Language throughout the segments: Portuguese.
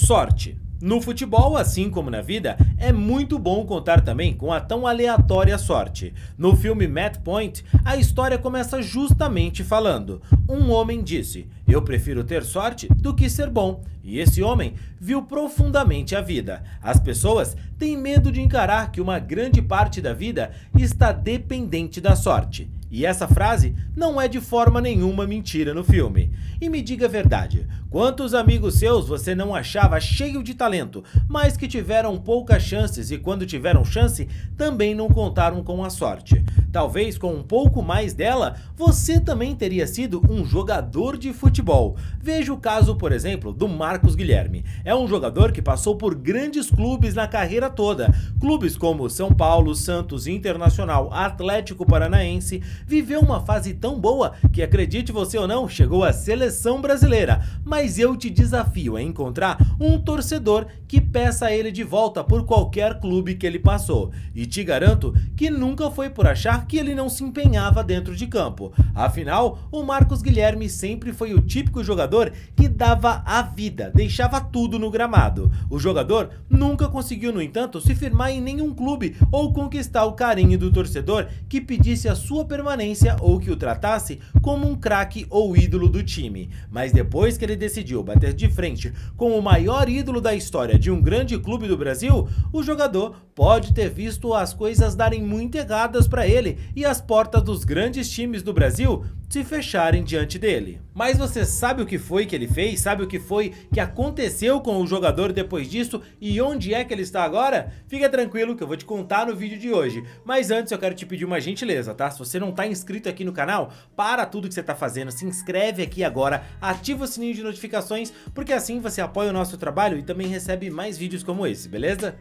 Sorte. No futebol, assim como na vida, é muito bom contar também com a tão aleatória sorte. No filme Match Point, a história começa justamente falando: um homem disse, eu prefiro ter sorte do que ser bom. E esse homem viu profundamente a vida. As pessoas têm medo de encarar que uma grande parte da vida está dependente da sorte. E essa frase não é de forma nenhuma mentira no filme. E me diga a verdade, quantos amigos seus você não achava cheio de talento, mas que tiveram poucas chances e quando tiveram chance, também não contaram com a sorte? Talvez com um pouco mais dela, você também teria sido um jogador de futebol. Veja o caso, por exemplo, do Marcos Guilherme. É um jogador que passou por grandes clubes na carreira toda. Clubes como São Paulo, Santos, Internacional, Atlético Paranaense. Viveu uma fase tão boa que, acredite você ou não, chegou à seleção brasileira. Mas eu te desafio a encontrar um torcedor que peça ele de volta por qualquer clube que ele passou. E te garanto que nunca foi por achar que ele não se empenhava dentro de campo. Afinal, o Marcos Guilherme sempre foi o típico jogador que dava a vida, deixava tudo no gramado. O jogador nunca conseguiu, no entanto, se firmar em nenhum clube ou conquistar o carinho do torcedor que pedisse a sua permanência ou que o tratasse como um craque ou ídolo do time. Mas depois que ele decidiu bater de frente com o maior ídolo da história de um grande clube do Brasil, o jogador pode ter visto as coisas darem muito erradas para ele e as portas dos grandes times do Brasil se fecharem diante dele. Mas você sabe o que foi que ele fez? Sabe o que foi que aconteceu com o jogador depois disso e onde é que ele está agora? Fica tranquilo que eu vou te contar no vídeo de hoje. Mas antes eu quero te pedir uma gentileza, tá? Se você não está inscrito aqui no canal, para tudo que você está fazendo, se inscreve aqui agora, ativa o sininho de notificações, porque assim você apoia o nosso trabalho e também recebe mais vídeos como esse, beleza?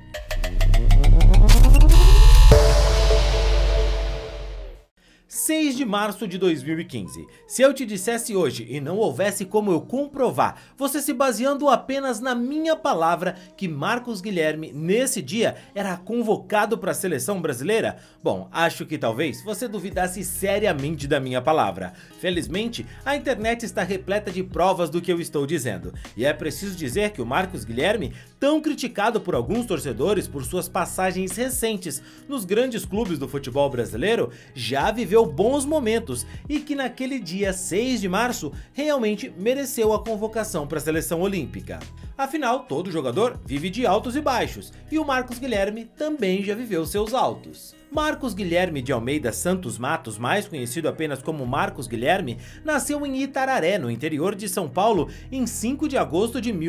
6 de março de 2015. Se eu te dissesse hoje e não houvesse como eu comprovar, você se baseando apenas na minha palavra, que Marcos Guilherme nesse dia era convocado para a seleção brasileira? Bom, acho que talvez você duvidasse seriamente da minha palavra. Felizmente, a internet está repleta de provas do que eu estou dizendo. E é preciso dizer que o Marcos Guilherme, tão criticado por alguns torcedores por suas passagens recentes nos grandes clubes do futebol brasileiro, já viveu bons momentos e que naquele dia 6 de março realmente mereceu a convocação para a seleção olímpica. Afinal, todo jogador vive de altos e baixos, e o Marcos Guilherme também já viveu seus altos. Marcos Guilherme de Almeida Santos Matos, mais conhecido apenas como Marcos Guilherme, nasceu em Itararé, no interior de São Paulo, em 5 de agosto de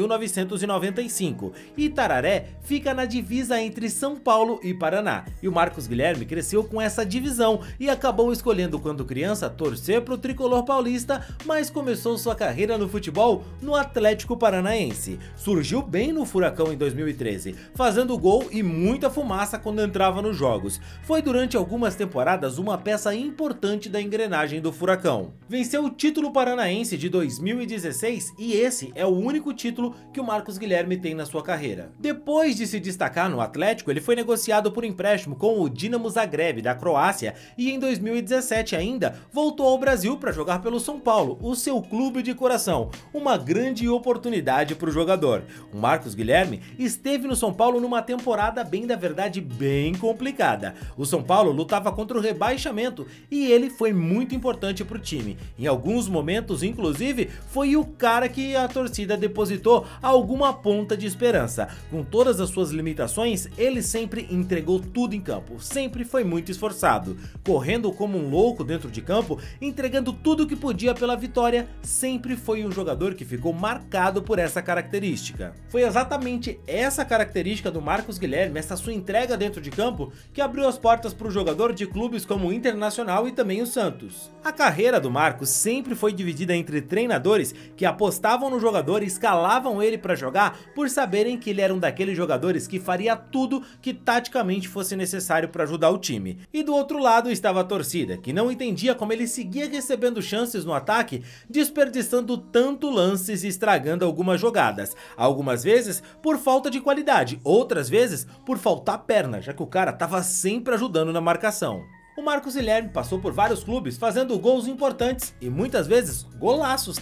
1995. Itararé fica na divisa entre São Paulo e Paraná, e o Marcos Guilherme cresceu com essa divisão e acabou escolhendo, quando criança, torcer para o tricolor paulista, mas começou sua carreira no futebol no Atlético Paranaense. Surgiu bem no Furacão em 2013, fazendo gol e muita fumaça quando entrava nos jogos. Foi durante algumas temporadas uma peça importante da engrenagem do Furacão. Venceu o título paranaense de 2016 e esse é o único título que o Marcos Guilherme tem na sua carreira. Depois de se destacar no Atlético, ele foi negociado por empréstimo com o Dinamo Zagreb da Croácia e em 2017 ainda voltou ao Brasil para jogar pelo São Paulo, o seu clube de coração. Uma grande oportunidade para o jogador. O Marcos Guilherme esteve no São Paulo numa temporada bem da verdade bem complicada. O São Paulo lutava contra o rebaixamento e ele foi muito importante para o time. Em alguns momentos, inclusive, foi o cara que a torcida depositou alguma ponta de esperança. Com todas as suas limitações, ele sempre entregou tudo em campo, sempre foi muito esforçado. Correndo como um louco dentro de campo, entregando tudo que podia pela vitória, sempre foi um jogador que ficou marcado por essa característica. Foi exatamente essa característica do Marcos Guilherme, essa sua entrega dentro de campo, que abriu as portas para o jogador de clubes como o Internacional e também o Santos. A carreira do Marcos sempre foi dividida entre treinadores que apostavam no jogador e escalavam ele para jogar por saberem que ele era um daqueles jogadores que faria tudo que taticamente fosse necessário para ajudar o time. E do outro lado estava a torcida, que não entendia como ele seguia recebendo chances no ataque, desperdiçando tanto lances e estragando algumas jogadas. Algumas vezes por falta de qualidade, outras vezes por faltar perna, já que o cara estava sempre ajudando na marcação. O Marcos Guilherme passou por vários clubes fazendo gols importantes e muitas vezes golaços, tá?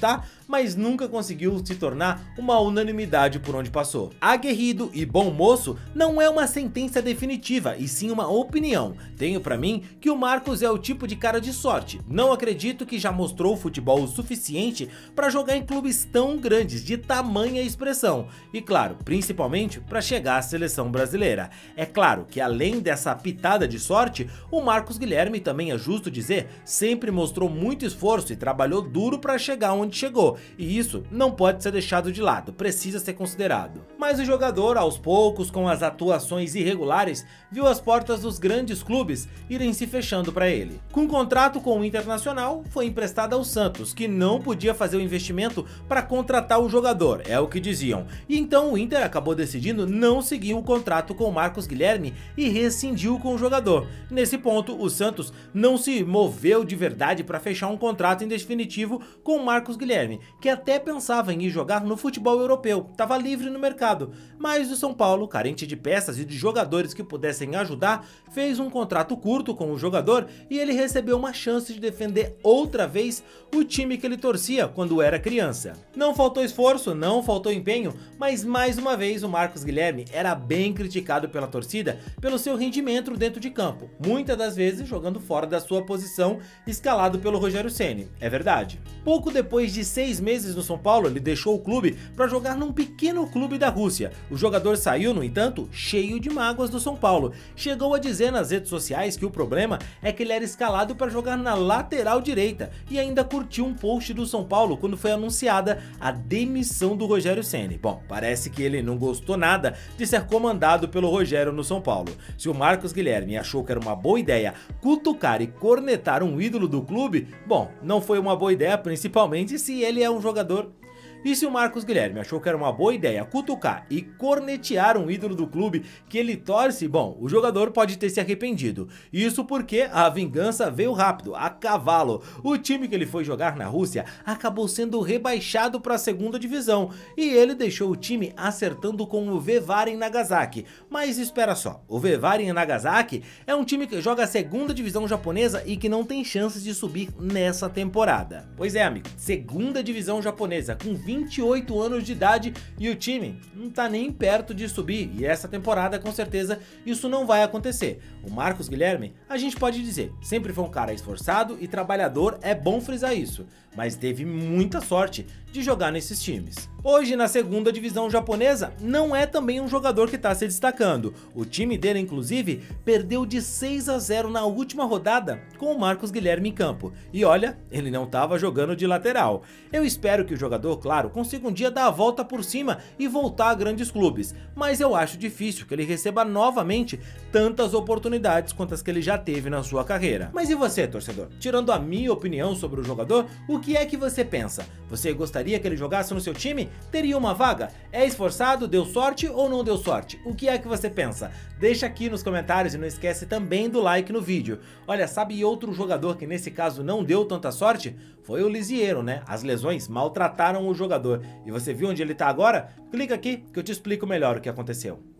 mas nunca conseguiu se tornar uma unanimidade por onde passou. Aguerrido e bom moço não é uma sentença definitiva, e sim uma opinião. Tenho pra mim que o Marcos é o tipo de cara de sorte. Não acredito que já mostrou futebol o suficiente para jogar em clubes tão grandes de tamanha expressão. E claro, principalmente para chegar à seleção brasileira. É claro que além dessa pitada de sorte, o Marcos Guilherme, também é justo dizer, sempre mostrou muito esforço e trabalhou duro para chegar onde chegou. E isso não pode ser deixado de lado, precisa ser considerado. Mas o jogador, aos poucos, com as atuações irregulares, viu as portas dos grandes clubes irem se fechando para ele. Com contrato com o Internacional, foi emprestado ao Santos, que não podia fazer o investimento para contratar o jogador, é o que diziam. E então o Inter acabou decidindo não seguir o contrato com o Marcos Guilherme e rescindiu com o jogador. Nesse ponto, o Santos não se moveu de verdade para fechar um contrato em definitivo com o Marcos Guilherme, que até pensava em ir jogar no futebol europeu, estava livre no mercado. Mas o São Paulo, carente de peças e de jogadores que pudessem ajudar, fez um contrato curto com o jogador e ele recebeu uma chance de defender outra vez o time que ele torcia quando era criança. Não faltou esforço, não faltou empenho, mas mais uma vez o Marcos Guilherme era bem criticado pela torcida pelo seu rendimento dentro de campo, muitas das vezes jogando fora da sua posição, escalado pelo Rogério Ceni, é verdade. Pouco depois de 6 meses no São Paulo, ele deixou o clube para jogar num pequeno clube da Rússia. O jogador saiu, no entanto, cheio de mágoas do São Paulo. Chegou a dizer nas redes sociais que o problema é que ele era escalado para jogar na lateral direita e ainda curtiu um post do São Paulo quando foi anunciada a demissão do Rogério Ceni. Bom, parece que ele não gostou nada de ser comandado pelo Rogério no São Paulo. Se o Marcos Guilherme achou que era uma boa ideia cutucar e cornetar um ídolo do clube, bom, não foi uma boa ideia, principalmente se ele é um jogador. E se o Marcos Guilherme achou que era uma boa ideia cutucar e cornetear um ídolo do clube que ele torce, bom, o jogador pode ter se arrependido. Isso porque a vingança veio rápido, a cavalo. O time que ele foi jogar na Rússia acabou sendo rebaixado para a segunda divisão e ele deixou o time acertando com o Vevaren Nagasaki. Mas espera só, o Vevaren Nagasaki é um time que joga a segunda divisão japonesa e que não tem chances de subir nessa temporada. Pois é, amigo, segunda divisão japonesa com 28 anos de idade e o time não tá nem perto de subir, e essa temporada com certeza isso não vai acontecer. O Marcos Guilherme, a gente pode dizer, sempre foi um cara esforçado e trabalhador, é bom frisar isso, mas teve muita sorte de jogar nesses times. Hoje na segunda divisão japonesa não é também um jogador que está se destacando. O time dele inclusive perdeu de 6-0 na última rodada com o Marcos Guilherme em campo. E olha, ele não estava jogando de lateral. Eu espero que o jogador, claro, consiga um dia dar a volta por cima e voltar a grandes clubes, mas eu acho difícil que ele receba novamente tantas oportunidades quanto as que ele já teve na sua carreira. Mas e você, torcedor? Tirando a minha opinião sobre o jogador, o que é que você pensa? Você gostaria que ele jogasse no seu time? Teria uma vaga? É esforçado? Deu sorte ou não deu sorte? O que é que você pensa? Deixa aqui nos comentários e não esquece também do like no vídeo. Olha, sabe outro jogador que nesse caso não deu tanta sorte? Foi o Lisieiro, né? As lesões maltrataram o jogador. E você viu onde ele tá agora? Clica aqui que eu te explico melhor o que aconteceu.